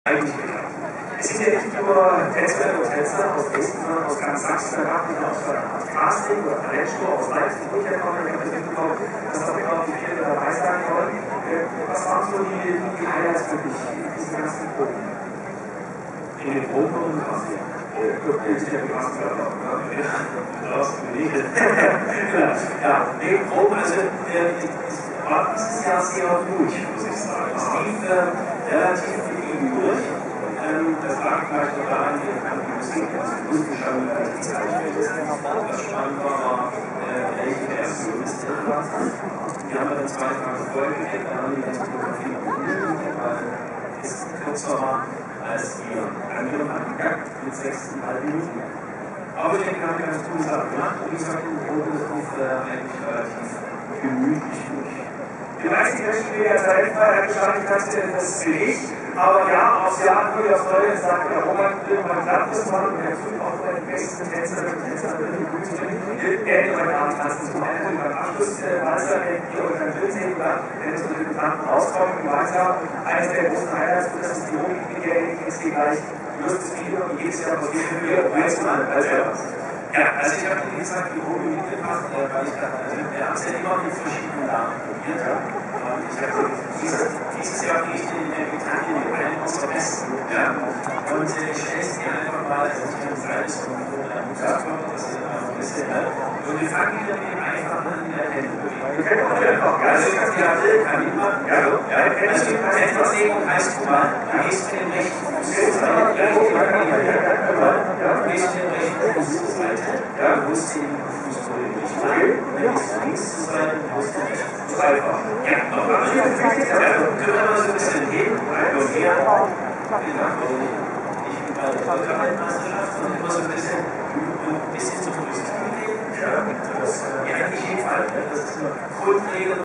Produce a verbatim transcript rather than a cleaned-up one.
Eigentlich geklappt. Es sind ja nicht nur Tänzerinnen und Tänzer aus Dresden, sondern aus ganz Sachsen, da gab es auch so eine Casting oder Talentshow aus Leipzig, wo ich herkomme. Ich habe das mitbekommen, dass da genau die vier dabei sein wollen. Was waren so die, die Highlights für dich in diesen ganzen Proben? In den Proben und was? Ich bin ja gepasst, draußen gelegen. Ja, nee, Proben, also war dieses Jahr sehr ruhig, muss ich sagen. Es lief relativ viel durch. Ähm, das lag vielleicht noch daran, die Musik, also die Musik schon relativ zeitig ist. Das spannend war, war welche der erste Jurist war. Die haben wir dann zwei Tage vorher gedreht, dann haben die ganze Fotografie noch umgeschnitten, weil es kürzer war als die anderen hatten, mit sechseinhalb Minuten. Aber ich denke, wir haben eine ganz coole Sache gemacht. Und wie gesagt, die Probe lief eigentlich relativ gemütlich durch. Die meisten Menschen, die der Talentfeier gestartet hat, das bin ich. Aber ja, aufs Jahr würde ich aufs Neue sagen, der Roman will mal glatt das machen und der Typ auch bei den besten Tänzerinnen und Tänzern gut zu bringen. Der hätte heute Abend tanzen zum Beispiel beim Abschlusswalzer, der hier unter dem Filmsehen war, der zu den Bekannten rauskommt und weiter. Eines der großen Highlights, das ist die Romi, die ist hier gleich lustes Video, die jedes Jahr passiert wird, wie jetzt mal, also ja, also ich habe wie gesagt die Romi mitgebracht, weil ich dachte, also wir haben es ja immer mit verschiedenen Namen probiert. Und ich habe dieses, dieses Jahr gehe ich in der Italien in einen unserer besten. Ja? Und äh, ich stelle es dir einfach mal, also ich habe ein kleines von der Musikförder, das ist ein bisschen, ne? Und wir fangen wieder mit dem einfachen in der Händebewegung. Also ich habe ja will, kann immer, ja, ja, also Händebewegung heißt, guck mal, du gehst in den rechten Fuß zur Seite, du gehst in den rechten Fuß zur Seite, ja, du musst den Fuß vor den Richtung, dann gehst du links zur Seite, du musst den rechten Fuß einfach. Ja, nochmal. Ja, können wir mal so ein bisschen heben, und her. Ich bin bei der Weltmeisterschaft und immer so ein bisschen, ein bisschen zu früh. Ja, das ist ja eigentlich jeden Fall, das ist eine Grundregel.